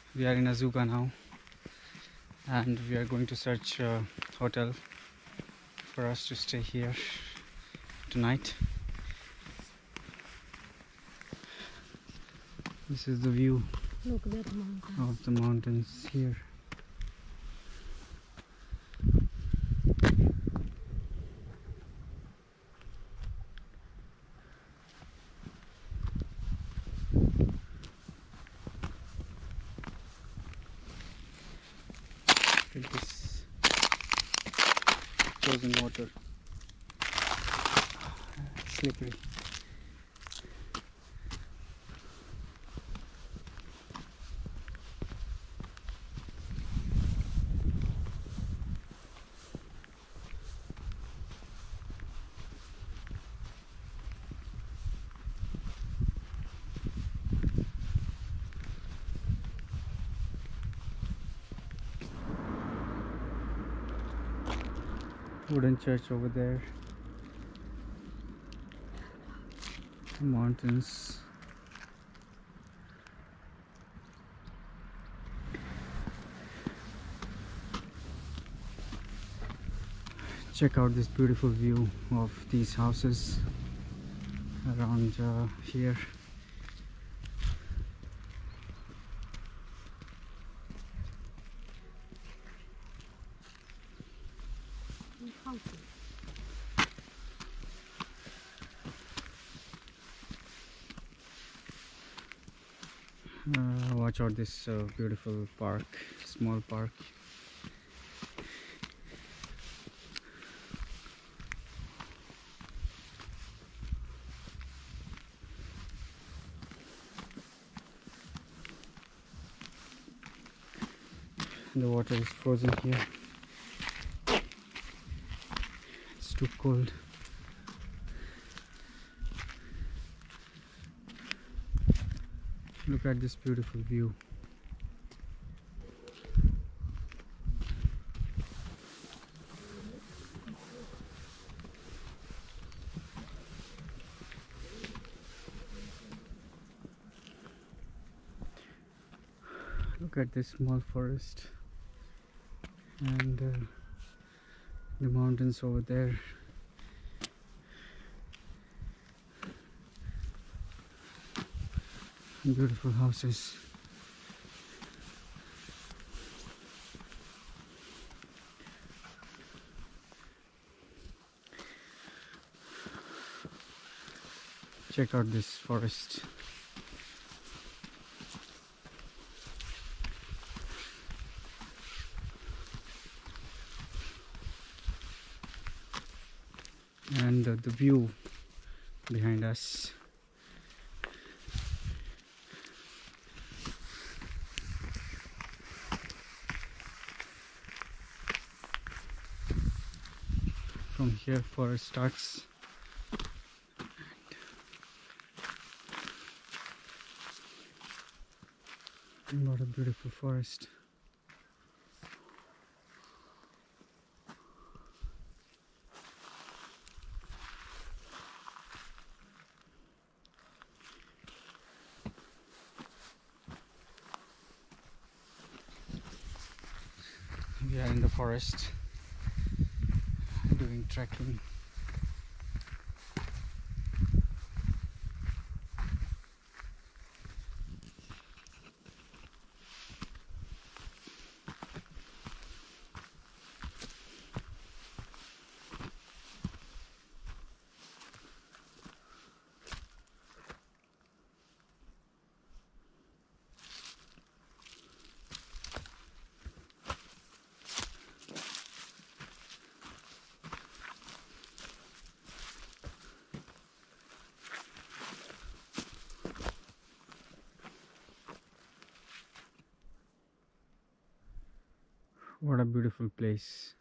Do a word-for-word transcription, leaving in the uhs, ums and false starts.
We are in Azuga now, and we are going to search a hotel for us to stay here tonight. This is the view Look at that mountain. of the mountains here. Look at this frozen water, slippery. Wooden church over there. Mountains. Check out this beautiful view of these houses around uh, here. Uh, watch out this uh, beautiful park, small park. The water is frozen here. It's too cold. Look at this beautiful view. Look at this small forest and uh, the mountains over there. Beautiful houses. Check out this forest. And uh, the view behind us. From here forest starts. And what a beautiful forest. We are in the forest doing trekking. What a beautiful place.